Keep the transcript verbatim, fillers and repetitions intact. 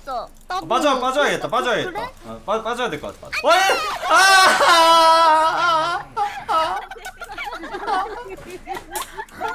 어, 빠져 빠져야겠다 빠져야겠다. 그래? 어, 빠 빠져야 될 것 같아. 어이! 아!